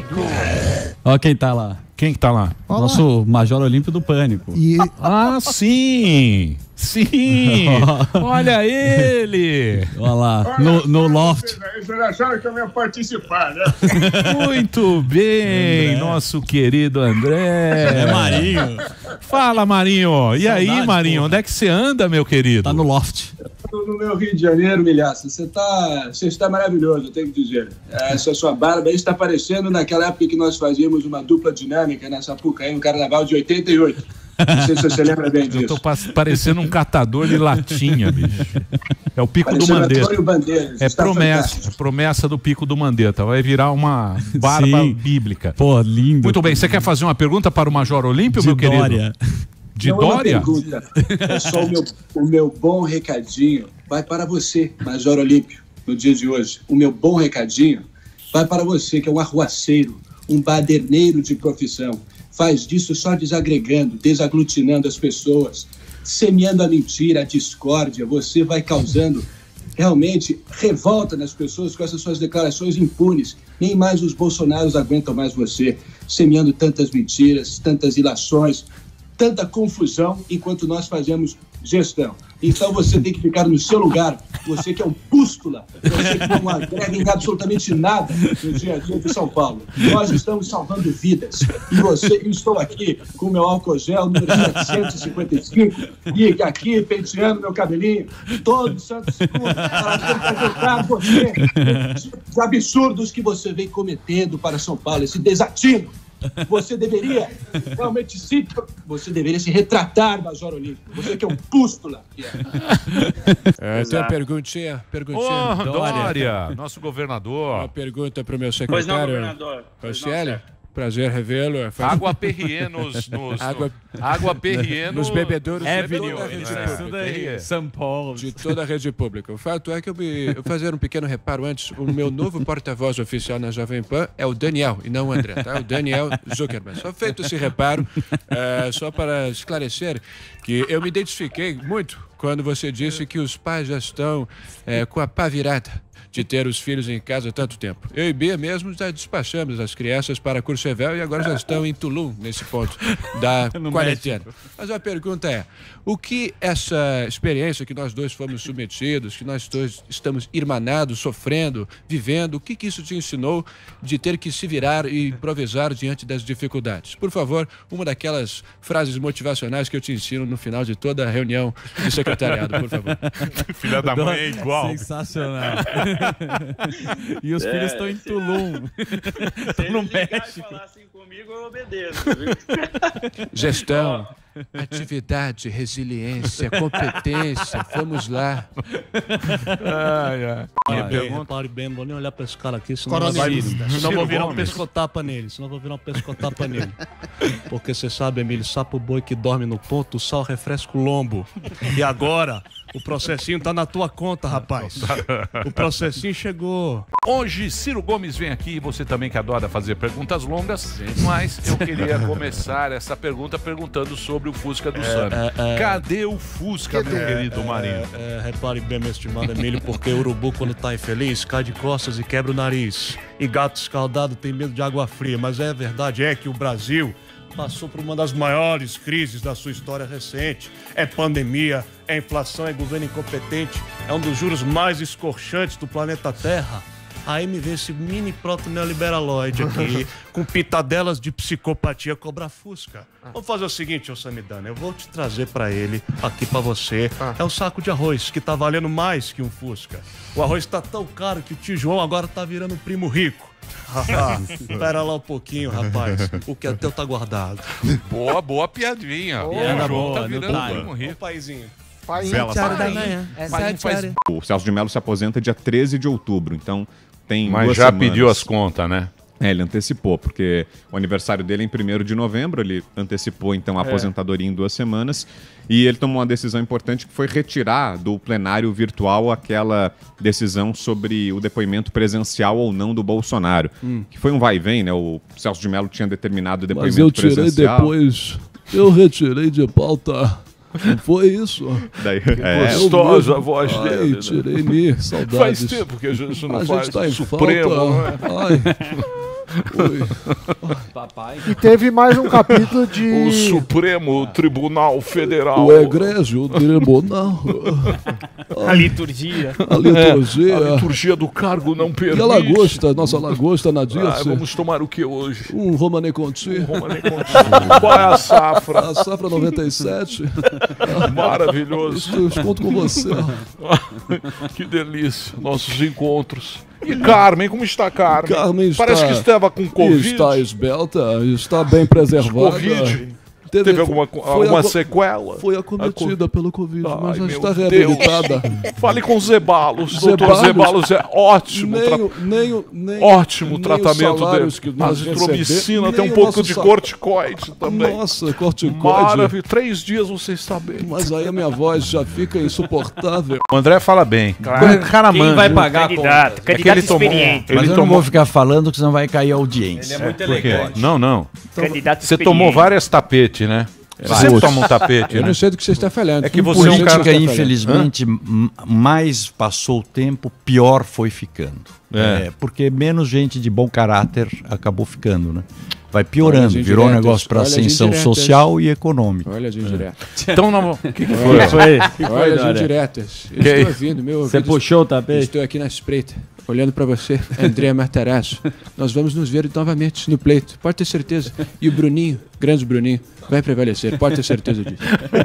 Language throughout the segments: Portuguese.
Ó quem tá lá. Quem que tá lá? Nosso Major Olímpio do Pânico. Ah, sim! Sim! Olha ele! Olha lá, no loft. Vocês acharam que eu ia participar, né? Muito bem, André. Nosso querido André. É Marinho. Fala, Marinho. E aí, Saudade, Marinho, porra. onde é que você anda, meu querido? Tá no loft. No meu Rio de Janeiro, Milhaça, você está maravilhoso, eu tenho que dizer. Essa sua barba aí está parecendo naquela época que nós fazíamos uma dupla dinâmica na Sapucaí, no Carnaval de 88. Não sei se você lembra bem disso. Eu tô parecendo um catador de latinha, bicho. É o Pico do Parecendo Mandetta. Antônio Bandeiras, É está fantástico. promessa do Pico do Mandetta. Vai virar uma barba Sim. bíblica. Pô, lindo. Muito bem, você quer fazer uma pergunta para o Major Olímpio, De meu querido? Dória. De Não é uma Dória? pergunta, é só o meu bom recadinho vai para você, Major Olímpio, no dia de hoje. O meu bom recadinho vai para você, que é um arruaceiro, um baderneiro de profissão. Faz disso só desagregando, desaglutinando as pessoas, semeando a mentira, a discórdia. Você vai causando realmente revolta nas pessoas com essas suas declarações impunes. Nem mais os bolsonaros aguentam mais você, semeando tantas mentiras, tantas ilações, tanta confusão, enquanto nós fazemos gestão. Então você tem que ficar no seu lugar, você que é um pústula, você que não agrega em absolutamente nada no dia a dia de São Paulo. Nós estamos salvando vidas. E eu estou aqui com o meu álcool gel número 755 e aqui penteando meu cabelinho todo santo escuro para tentar ajudar você os absurdos que você vem cometendo para São Paulo, esse desatino. Você deveria realmente se retratar, Major Olímpio. Você que é um pústula. Tem uma perguntinha. Ô, Dória, nosso governador. Uma pergunta para o meu Pois não, secretário. governador. Pois não, Franciele, chefe. prazer revê-lo. Água Perrier Água Perrier nos bebedouros Avenue. toda a rede Isso pública. daí. São Paulo. De toda a rede pública. O fato é que eu vou fazer um pequeno reparo antes. O meu novo porta-voz oficial na Jovem Pan é o Daniel, e não o André, tá? O Daniel Zuckerman. Só feito esse reparo, só para esclarecer que eu me identifiquei muito quando você disse que os pais já estão com a pá virada de ter os filhos em casa há tanto tempo. Eu e Bia mesmo já despachamos as crianças para Courchevel e agora já estão em Tulum, nesse ponto da quarentena. Mas a pergunta é, o que essa experiência que nós dois fomos submetidos, que nós dois estamos irmanados, sofrendo, vivendo, o que isso te ensinou de ter que se virar e improvisar diante das dificuldades? Por favor, uma daquelas frases motivacionais que eu te ensino no final de toda a reunião de secretariado, por favor. Filha da mãe é igual. Sensacional. E os filhos estão em Tulum. Se no eles ligarem e México. falar assim comigo, eu obedeço, viu? Gestão, atividade, resiliência, competência, vamos lá. Minha pergunta. Repare bem, não vou nem olhar pra esse cara aqui, senão Coronavírus. senão vou virar um Gomes. pescotapa nele. Porque você sabe, Emílio, sapo boi que dorme no ponto, o sal refresca o lombo. E agora, o processinho tá na tua conta, rapaz. O processinho chegou. Hoje, Ciro Gomes vem aqui, você também que adora fazer perguntas longas, mas eu queria começar essa pergunta perguntando sobre o Fusca do Sami. Cadê o Fusca, meu querido Marinho? Repare bem, meu estimado Emílio, porque o urubu, quando tá infeliz, cai de costas e quebra o nariz. E gato escaldado tem medo de água fria. Mas a verdade é que o Brasil passou por uma das maiores crises da sua história recente. É pandemia, é inflação, é governo incompetente, é um dos juros mais escorchantes do planeta Terra. Aí me vê esse mini proto-neoliberaloide aqui, com pitadelas de psicopatia cobra Fusca. Vamos fazer o seguinte, ô Samidana, eu vou te trazer pra ele, aqui pra você, é um saco de arroz, que tá valendo mais que um Fusca. O arroz tá tão caro que o tio João agora tá virando primo rico. Espera lá um pouquinho, rapaz, o que é teu tá guardado. Boa piadinha. Piada João boa, tá no virando time. primo rico. Paizinho. Bela O Celso de Mello se aposenta dia 13 de outubro, então tem Mas 2 já semanas. pediu as contas, né? Ele antecipou, porque o aniversário dele é em 1º de novembro, ele antecipou então a aposentadoria em 2 semanas, e ele tomou uma decisão importante que foi retirar do plenário virtual aquela decisão sobre o depoimento presencial ou não do Bolsonaro, que foi um vai e vem, né? O Celso de Mello tinha determinado o depoimento Mas eu tirei presencial. depois, eu retirei de pauta. Não foi isso? Daí, Gostosa a voz Ai, dele. Né? tirei-me, saudades. Faz tempo que a gente não A faz gente tá em Supremo. falta. Né? Ai, Papai. E teve mais um capítulo de... O Supremo Tribunal Federal. O Egrégio Tribunal. A liturgia. A liturgia. A liturgia do cargo não permite. E a lagosta, nossa lagosta na Dirce. Vamos tomar o que hoje? Um Romané Conti. Qual é a safra? A safra 97. Maravilhoso. Eu conto com você. Que delícia, nossos encontros. E Carmen, como está Carmen? Carmen está... Parece que estava com Covid. Está esbelta, está bem preservada. Covid? Teve alguma sequela? Foi acometida pelo Covid, mas já meu está Deus. reabilitada. Fale com Zeballos. Doutor Zeballos é ótimo. Ótimo tratamento dele. Azitromicina, tem um pouco de corticoide também. Nossa, corticoide. Maravilha, 3 dias você está bem. Mas aí a minha voz já fica insuportável. O André fala bem. Claro. Cara, quem vai pagar a conta? Candidato experiente. Mas eu não vou ficar falando que senão vai cair a audiência. Ele é muito elegante. Não. Candidato Você experiente. tomou várias tapetes, né? Você sempre toma um tapete, Eu né? não sei do que você está falando. É que você é um cara... Política, infelizmente, mais passou o tempo, pior foi ficando. Porque menos gente de bom caráter acabou ficando, né? Vai piorando, virou um negócio para ascensão social e econômica. Olha as indiretas. Então, o que foi? Olha as indiretas. Eu estou ouvindo, meu ouvido. Você puxou o tapete? Estou aqui na espreita, olhando para você, André Matarazzo. Nós vamos nos ver novamente no pleito, pode ter certeza. E o Bruninho, grande Bruninho, vai prevalecer, pode ter certeza disso.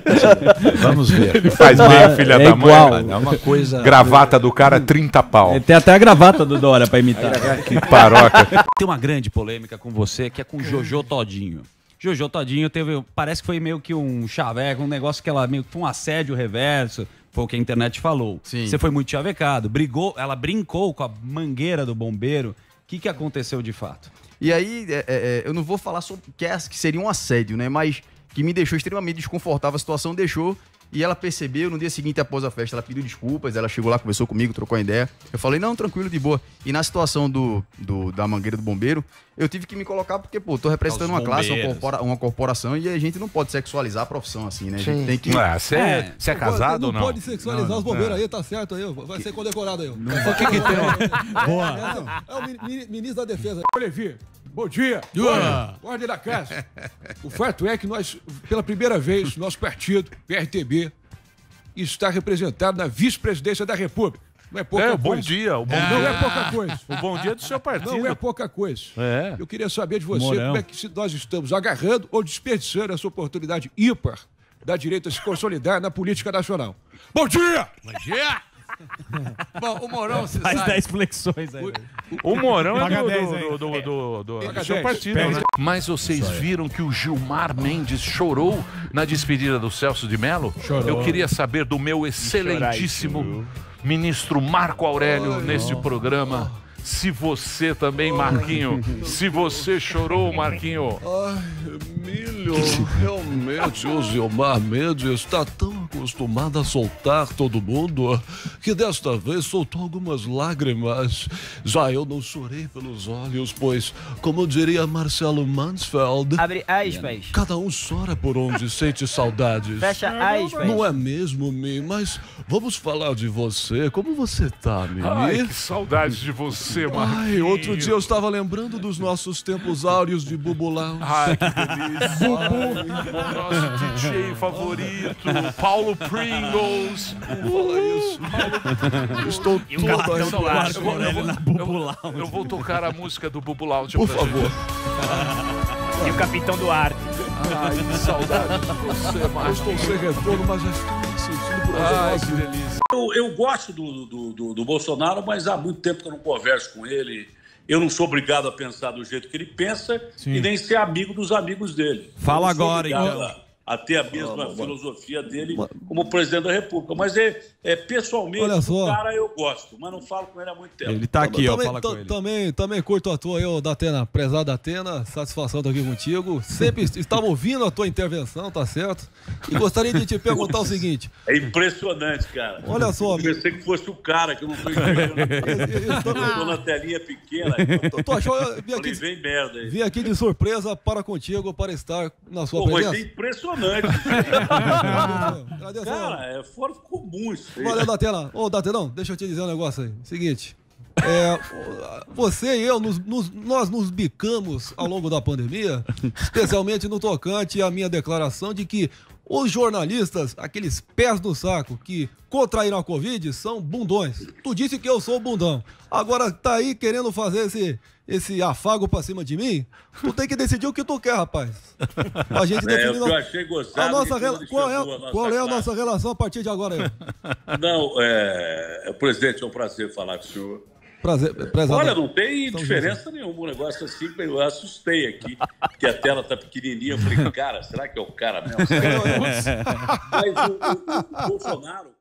Vamos ver. Ele faz bem, filha da mãe. É uma coisa... Gravata do cara, 30 pau. Tem até a gravata do Dória para imitar. Que paroca. Tem uma grande polêmica com você, que é com Jojo Todinho. Jojo Todinho teve, parece que foi meio que um chaveco, um negócio que ela meio que foi um assédio reverso, foi o que a internet falou. Sim. Você foi muito chavecado, brigou, ela brincou com a mangueira do bombeiro. O que aconteceu de fato? E aí, eu não vou falar sobre que seria um assédio, né? Mas que me deixou extremamente desconfortável, a situação deixou. E ela percebeu, no dia seguinte, após a festa, ela pediu desculpas, ela chegou lá, conversou comigo, trocou uma ideia. Eu falei, não, tranquilo, de boa. E na situação da mangueira do bombeiro, eu tive que me colocar porque, pô, tô representando uma classe, uma corporação, e a gente não pode sexualizar a profissão assim, né? A gente tem que... Você é casado ou não? Não pode sexualizar os bombeiros aí, tá certo aí, vai ser condecorado aí. O que tem? Boa. É o ministro da Defesa. Levi, bom dia. Ordem da casa. O fato é que nós, pela primeira vez, nosso partido, PRTB, está representado na vice-presidência da República. Não é pouca coisa. Bom dia. O bom Não dia. é pouca coisa. O bom dia do seu partido. Não é pouca coisa. É. Eu queria saber de você como é que nós estamos agarrando ou desperdiçando essa oportunidade ímpar da direita se consolidar na política nacional. Bom dia! Bom dia! Bom, o Mourão, você Faz sabe... 10 flexões aí. O Mourão é Paga 10 do seu partido, né? Mas vocês viram que o Gilmar Mendes chorou na despedida do Celso de Mello? Chorou. Eu queria saber do meu excelentíssimo ministro Marco Aurélio neste programa. Se você também, Marquinho, se você chorou, Marquinho. Ai, Emílio, realmente o Gilmar Mendes está tão acostumado a soltar todo mundo que desta vez soltou algumas lágrimas. Já eu não chorei pelos olhos, pois, como diria Marcelo Mansfeld, abre aspas. Cada um chora por onde sente saudades. Fecha aspas. Não é mesmo, Mi? Mas vamos falar de você. Como você tá, Mimi? Ai, que saudade de você, Marquinhos. Ai, outro dia eu estava lembrando dos nossos tempos áureos de Bubulão. Ai, que delícia. O nosso DJ favorito, Paulo Pringles. Fala isso. Estou todo arrepiado. Eu vou tocar a música do Bubulau. Por favor. E o Capitão Duarte. Ai, que saudade de você, Marcos. Eu estou sem retorno, mas já estou me sentindo Ai, que delícia. Eu gosto do Bolsonaro, mas há muito tempo que eu não converso com ele. Eu não sou obrigado a pensar do jeito que ele pensa e nem ser amigo dos amigos dele. Fala agora, então. A ter a mesma filosofia dele como presidente da República. Mas pessoalmente, o cara eu gosto, mas não falo com ele há muito tempo. Ele tá aqui, ó, fala com ele. Também curto a tua aí, Datena, prezado Datena, satisfação estar aqui contigo. Sempre estava ouvindo a tua intervenção, tá certo? E gostaria de te perguntar o seguinte. É impressionante, cara. Olha só. Eu pensei que fosse o cara, que eu não tô entendendo. Eu tô na telinha pequena. Tu achou? Vem merda aí. Vim aqui de surpresa para contigo, para estar na sua presença. Mas é impressionante. Cara, é fora comum isso aí. Valeu, Datena. Ô, Datenão, deixa eu te dizer um negócio aí. Seguinte, Você e eu, nós nos bicamos ao longo da pandemia, especialmente no tocante à minha declaração de que os jornalistas, aqueles pés no saco que contraíram a Covid, são bundões. Tu disse que eu sou bundão. Agora tá aí querendo fazer esse afago pra cima de mim? Tu tem que decidir o que tu quer, rapaz. A gente define eu achei gozado. Qual é a nossa relação a partir de agora aí? Não, presidente, é um prazer falar com o senhor. Prezado. Olha, não tem diferença nenhuma. Um negócio assim, eu assustei aqui, que a tela tá pequenininha. Eu falei, cara, será que é o cara mesmo? Mas o Bolsonaro...